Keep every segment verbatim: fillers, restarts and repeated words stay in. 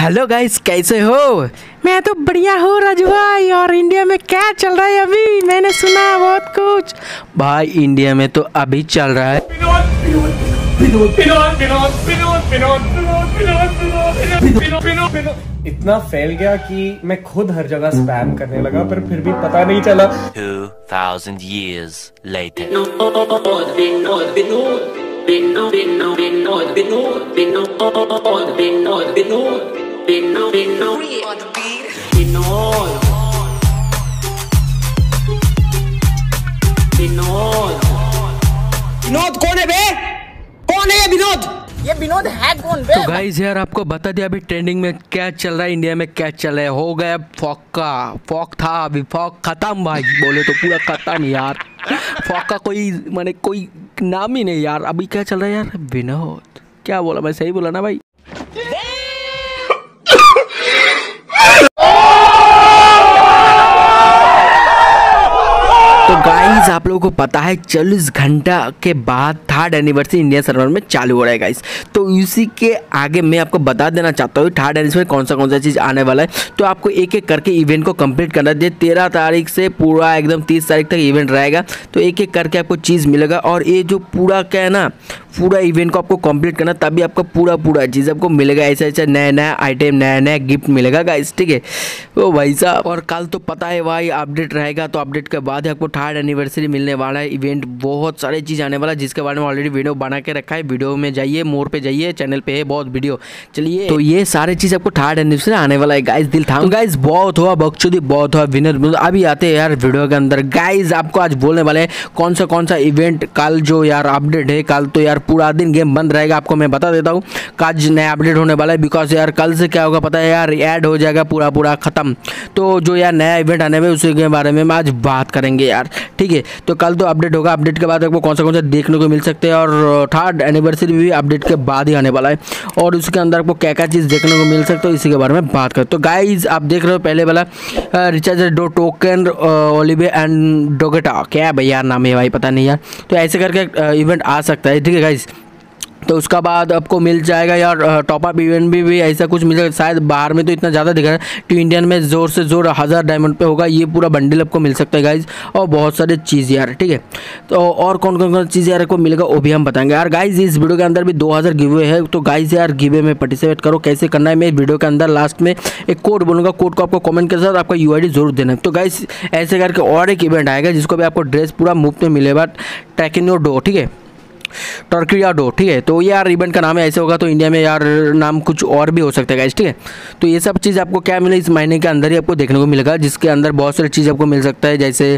Hello guys, कैसे हो? मैं तो बढ़िया हूँ राजू भाई। और इंडिया में क्या चल रहा है अभी? मैंने सुना बहुत कुछ। भाई इंडिया में तो अभी चल रहा है इतना फैल गया कि मैं खुद हर जगह स्पैम करने लगा, पर फिर भी पता नहीं चला। two thousand years later. Vinod, Vinod, Vinod, Vinod, Vinod, Vinod, Vinod, Vinod, Vinod, Vinod, Vinod, Vinod, Vinod कौन है बे? कौन है ये विनोद? ये विनोद है कौन बे? तो गाइस यार आपको बता दिया अभी ट्रेंडिंग में क्या चल रहा है, इंडिया में क्या चल रहा है। हो गया फॉक का फॉक था, अभी फॉक खत्म भाई, बोले तो पूरा खत्म यार। फॉक का कोई माने कोई नाम ही नहीं यार। अभी क्या चल रहा है यार? विनोद। क्या बोला मैं? सही बोला ना भाई? तो गाइस आप लोगों को पता है चालीस घंटा के बाद थर्ड एनिवर्सरी इंडिया सर्वर में चालू हो रहा है गाइस। तो इसी के आगे मैं आपको बता देना चाहता हूँ थर्ड एनिवर्सरी में कौन सा कौन सा चीज़ आने वाला है। तो आपको एक एक करके इवेंट को कंप्लीट करना है। तेरह तारीख से पूरा एकदम तीस तारीख तक इवेंट रहेगा। तो एक एक करके आपको चीज़ मिलेगा। और ये जो पूरा क्या है ना, पूरा इवेंट को आपको कंप्लीट करना, तभी आपको पूरा पूरा चीज़ आपको मिलेगा। ऐसा ऐसा नया नया आइटम, नया नया गिफ्ट मिलेगा गाइस, ठीक है। तो भाई साहब, और कल तो पता है भाई अपडेट रहेगा। तो अपडेट के बाद ही आपको थर्ड एनिवर्सरी मिलने वाला है। इवेंट बहुत सारे चीज़ आने वाला है, जिसके बारे में ऑलरेडी वीडियो बना के रखा है। वीडियो में जाइए, मोर पे जाइए, चैनल पे है बहुत वीडियो। चलिए, तो ये सारे चीज़ आपको थर्ड एनिवर्सरी आने वाला है गाइस। दिल था। तो गाइस बहुत हुआ बकचोदी, बहुत हुआ विनर। अभी आते हैं यार वीडियो के अंदर। गाइस आपको आज बोलने वाले हैं कौन सा कौन सा इवेंट कल जो यार अपडेट है। कल तो यार पूरा दिन गेम बंद रहेगा, आपको मैं बता देता हूँ। आज नया अपडेट होने वाला है, बिकॉज यार कल से क्या होगा पता है यार, ऐड हो जाएगा पूरा पूरा खत्म। तो जो यार नया इवेंट आने में उसी के बारे में मैं आज बात करेंगे यार, ठीक है। तो कल तो अपडेट होगा, अपडेट के बाद आपको कौन सा कौन सा देखने को मिल सकते हैं। और थर्ड एनिवर्सरी भी अपडेट के बाद ही आने वाला है। और उसके अंदर आपको क्या क्या चीज़ देखने को मिल सकता है, इसी के बारे में बात करें। तो गाइज आप देख रहे हो पहले वाला रिचार्ज डो टोकन ओलिवे एंड डोगेटा, क्या भैया नाम है भाई, पता नहीं यार। तो ऐसे करके इवेंट आ सकता है, ठीक है गाइज। तो उसका बाद आपको मिल जाएगा यार टॉपअप इवेंट भी, भी ऐसा कुछ मिल जाएगा। शायद बाहर में तो इतना ज़्यादा दिख रहा है, तो इंडियन में ज़ोर से ज़ोर हज़ार डायमंड पे होगा। ये पूरा बंडल आपको मिल सकता है गाइज। और बहुत सारे चीज़ यार, ठीक है। तो और कौन कौन कौन चीज़ यार आपको मिलेगा वो भी हम बताएंगे यार। गाइज इस वीडियो के अंदर भी दो हज़ार गिवे है। तो गाइज यार गिवे में पार्टिसिपेट करो। कैसे करना है मैं वीडियो के अंदर लास्ट में एक कोड बोलूँगा, कोड को आपको कमेंट के साथ आपका यू आई डी जरूर देना है। तो गाइज ऐसे करके और एक इवेंट आएगा जिसको भी आपको ड्रेस पूरा मुफ्त में मिलेगा, टैकिनो डो, ठीक है, टर्किया डो, ठीक है। तो यार इवेंट का नाम है ऐसे होगा। तो इंडिया में यार नाम कुछ और भी हो सकता है गाइस, ठीक है। तो ये सब चीज़ आपको क्या मिले इस महीने के अंदर ही आपको देखने को मिलेगा, जिसके अंदर बहुत सारी चीज़ आपको मिल सकता है। जैसे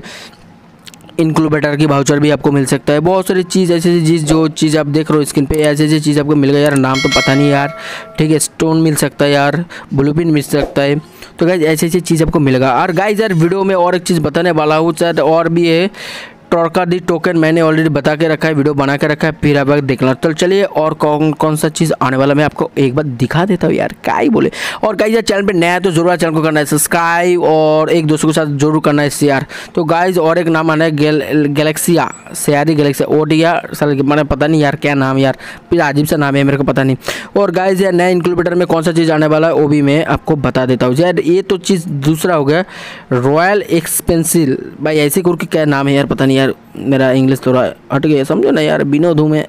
इनक्यूबेटर की वाउचर भी आपको मिल सकता है। बहुत सारी चीज़ ऐसी ऐसी चीज़ जो चीज़ आप देख रहे हो स्क्रीन पे, ऐसी ऐसी चीज़ आपको मिलेगा यार। नाम तो पता नहीं यार, ठीक है। स्टोन मिल सकता है यार, ब्लूप्रिंट मिल सकता है। तो गाइस ऐसी ऐसी चीज़ आपको मिलेगा। और गाइस यार वीडियो में और एक चीज़ बताने वाला हूँ, शायद और भी है। टॉर्का दी टोकन मैंने ऑलरेडी बता के रखा है, वीडियो बना के रखा है, फिर आप देखना। तो चलिए और कौन कौन सा चीज़ आने वाला मैं आपको एक बार दिखा देता हूँ यार, क्या ही बोले। और गाइस यार चैनल पे नया है तो जरूर चैनल को करना है सब्सक्राइब, और एक दोस्तों के साथ जरूर करना है शेयर। तो गाइस और एक नाम आना है गैल गैलेक्सिया, शेयरी गैलेक्सिया ओडिया, सर मैंने पता नहीं यार क्या नाम यार, फिर अजीब सा नाम है मेरे को पता नहीं। और गाइस यार नया इंक्यूबेटर में कौन सा चीज़ आने वाला है वो भी मैं आपको बता देता हूँ यार। ये तो चीज़ दूसरा हो गया, रॉयल एक्सपेंसिल भाई, ऐसे करके क्या नाम है यार, पता नहीं यार, मेरा इंग्लिश थोड़ा हट गया, समझो ना यार, विनोद हूँ मैं।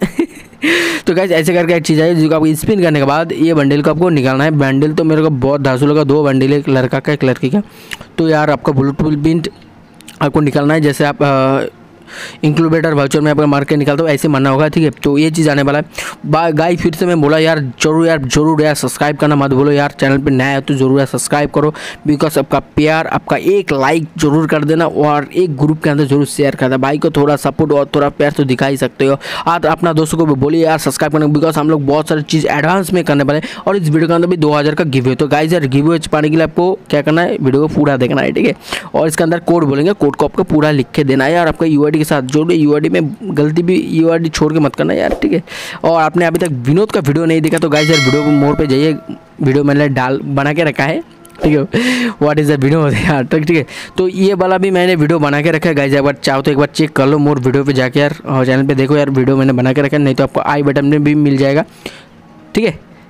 तो गाइस ऐसे करके एक चीज़ है जिसको आपको स्पिन करने के बाद ये बंडल को आपको निकालना है। बंडल तो मेरे को बहुत धांसू लगा, दो बंडल, एक लड़का का एक लड़की का। तो यार आपका ब्लूप्रिंट आपको निकालना है। जैसे आप आ, इंक्यूबेटर वाउचर में आपका मार के निकालता हूँ, ऐसे मानना होगा, ठीक है। तो ये चीज़ आने वाला है। गाय फिर से मैं बोला यार जरूर यार जरूर यार सब्सक्राइब करना मत बोलो यार। चैनल पे नया है तो जरूर यार सब्सक्राइब करो, बिकॉज आपका प्यार, आपका एक लाइक जरूर कर देना, और एक ग्रुप के अंदर जरूर शेयर कर देना। भाई को थोड़ा सपोर्ट और थोड़ा प्यार तो दिखा ही सकते हो। आप अपना दोस्तों को भी बोलिए यार सब्सक्राइब करना, बिकॉज हम लोग बहुत सारी चीज़ एडवांस में करने वाले हैं। और इस वीडियो के अंदर भी दो हज़ार का गिव है। तो गाइस यार गिव पाने के लिए आपको क्या करना है, वीडियो को पूरा देखना है, ठीक है। और इसके अंदर कोड बोलेंगे, कोड को आपको पूरा लिख के देना है यार। आपका यू आई डी के साथ जोड़, यू आई डी में गलती भी यू आई डी छोड़ के मत करना यार, ठीक है। और आपने अभी तक विनोद का वीडियो नहीं देखा तो गाइस यार वीडियो को मोर पे जाइए, वीडियो मैंने डाल बना के रखा है, ठीक है। व्हाट इज़ द विनोद यार, ठीक है। तो ये वाला भी मैंने वीडियो बना के रखा है गाइस, एक बार चाहो तो एक बार चेक कर लो मोर वीडियो पे जाके यार, और चैनल पे देखो यार वीडियो मैंने बना के रखा है, नहीं तो आपको आई बटन में भी मिल जाएगा, ठीक है।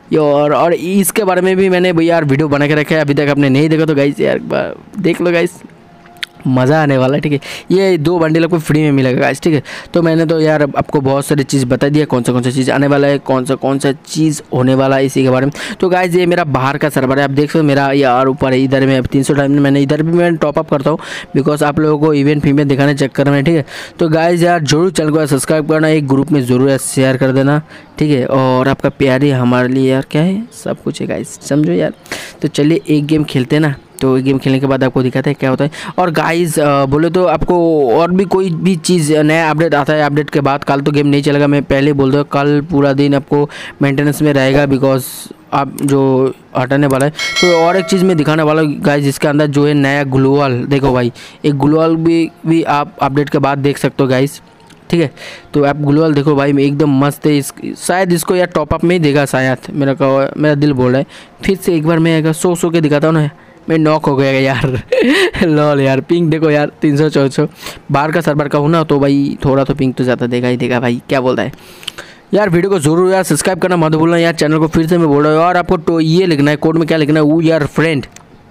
ये और और इसके बारे में भी मैंने भैया यार वीडियो बना के रखा है, अभी तक आपने नहीं देखा तो गाइस यार देख लो गाइस, मज़ा आने वाला है। ठीक है, ये दो बंडल आपको फ्री में मिलेगा गाइस। ठीक है, तो मैंने तो यार आपको बहुत सारी चीज़ बता दिया, कौन सा कौन सा चीज़ आने वाला है, कौन सा कौन सा चीज़ होने वाला है इसी के बारे में। तो गाइस ये मेरा बाहर का सर्वर है, आप देख सकते हो मेरा यार ऊपर है, इधर में तीन सौ टाइम मैंने इधर भी मैं टॉपअप करता हूँ बिकॉज आप लोगों को इवेंट फी में दिखाने चक्कर में। ठीक है, तो गाइस यार जरूर चैनल को सब्सक्राइब करना, एक ग्रुप में ज़रूर शेयर कर देना। ठीक है, और आपका प्यार ही हमारे लिए यार क्या है, सब कुछ है गाइस, समझो यार। तो चलिए एक गेम खेलते हैं ना, तो गेम खेलने के बाद आपको दिखाते हैं क्या होता है। और गाइस बोले तो आपको और भी कोई भी चीज़ नया अपडेट आता है, अपडेट के बाद कल तो गेम नहीं चलेगा, मैं पहले बोल दूँ कल पूरा दिन आपको मेंटेनेंस में रहेगा बिकॉज आप जो हटाने वाला है। तो और एक चीज़ मैं दिखाने वाला हूँ गाइस, जिसके अंदर जो है नया ग्लोअल, देखो भाई एक ग्लोअल भी भी आप अपडेट के बाद देख सकते हो गाइस। ठीक है, तो आप ग्लोअल देखो भाई एकदम मस्त है, इस शायद इसको यार टॉपअप में ही देगा शायद, मेरा का मेरा दिल बोल रहा है। फिर से एक बार मैं अगर सो सो के दिखाता हूँ ना, मैं नॉक हो गया यार लॉल यार, पिंक देखो यार तीन सौ चौदह सौ बाहर का सर्वर का हूँ ना, तो भाई थोड़ा तो पिंक तो ज़्यादा देगा ही देगा भाई, क्या बोलता है यार। वीडियो को जरूर यार सब्सक्राइब करना मत भूलना यार, चैनल को फिर से मैं बोल रहा हूँ। और आपको तो ये लिखना है कोड में, क्या लिखना है, we are friend,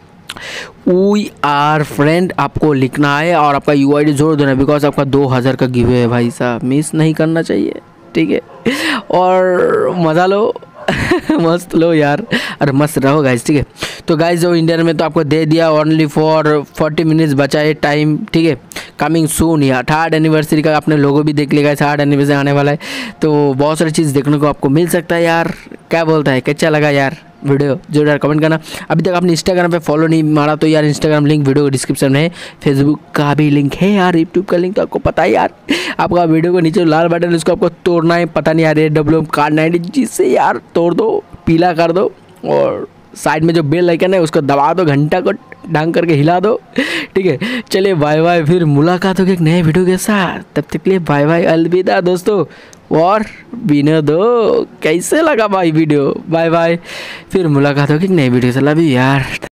we are friend आपको लिखना है और आपका यू आई डी जोड़ देना बिकॉज आपका दो हज़ार का गिवे है भाई साहब, मिस नहीं करना चाहिए। ठीक है, और मज़ा लो मस्त लो यार, अरे मस्त रहो गाइस। ठीक है, तो गाइस जो इंडियन में तो आपको दे दिया ओनली फॉर फोर्टी मिनट्स बचा है टाइम। ठीक है, कमिंग सून यार, थर्ड एनिवर्सरी का अपने लोगो भी देख लेगा, थर्ड एनिवर्सरी आने वाला है, तो बहुत सारी चीज़ देखने को आपको मिल सकता है यार। क्या बोलता है, कैसा लगा यार वीडियो, जरूर यार कमेंट करना। अभी तक आपने इंस्टाग्राम पे फॉलो नहीं मारा तो यार इंस्टाग्राम लिंक वीडियो को डिस्क्रिप्शन में है, फेसबुक का भी लिंक है यार, यूट्यूब का लिंक तो आपको पता है यार। आपका वीडियो को नीचे लाल बटन उसको आपको तोड़ना है, पता नहीं यार, डब्ल्यू एम कार्ड नाइनटी जिससे यार तोड़ दो, पीला कर दो, और साइड में जो बेल आइकन है उसको दबा दो, घंटा को डांग करके हिला दो। ठीक है, चलिए बाय बाय, फिर मुलाकात होगी एक नए वीडियो के साथ, तब तक के लिए बाय बाय, अलविदा दोस्तों। और विनोदो कैसे लगा भाई वीडियो, बाय बाय, फिर मुलाकात होगी एक नए वीडियो से, लव यू यार।